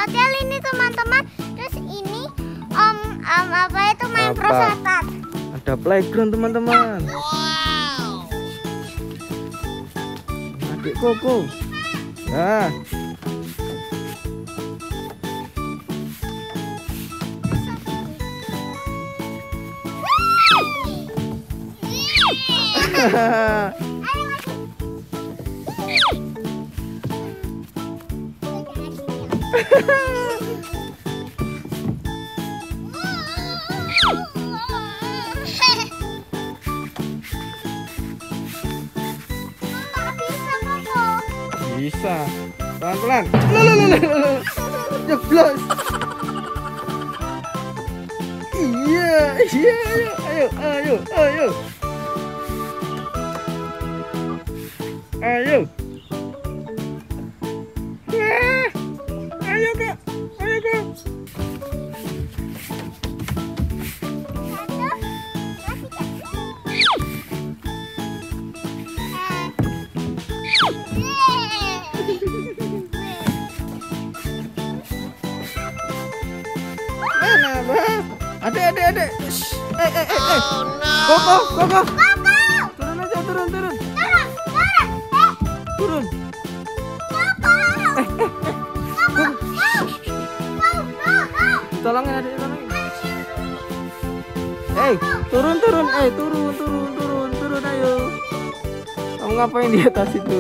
hotel ini teman-teman. Terus ini apa itu main prosotan. Ada playground teman-teman. Wow. Adek Koko. Nah. Bisa. Pelan-pelan. Jeblos. Iya, ayo. Ayo. Ya. Ayo, Kak. Mana, Bang? Adek. Oh, no. Koko. Turun aja, turun. Turun. Tolongin adek, tolongin. Turun. Turun, ayo. Kamu ngapain di atas itu?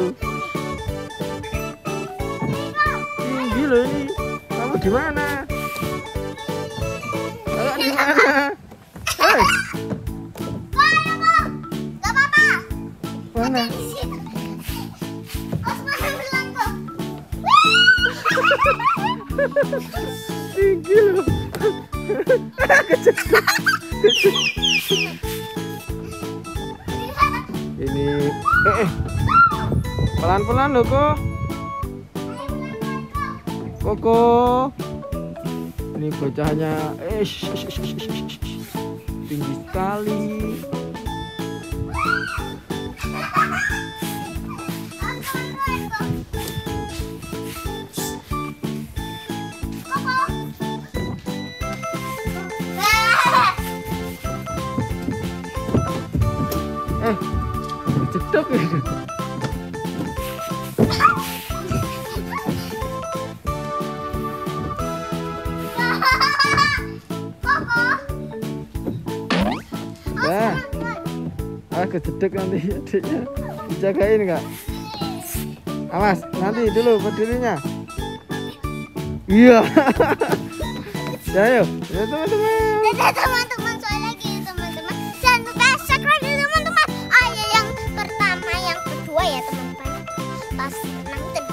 Tinggi loh ini. Kamu di mana? Di mana? Hei. Gak apa-apa. Mana? Tinggi loh. Ini pelan-pelan loh Koko. Ini bocahnya tinggi sekali. Cedok ini. Aku cedek nanti adiknya. Dijagain enggak? Awas, nanti dulu berdirinya. Iya. Ya ayo, teman-teman, soal lagi teman-teman. Jangan lupa subscribe teman-teman. Yang pertama, yang kedua ya teman-teman. Pas menang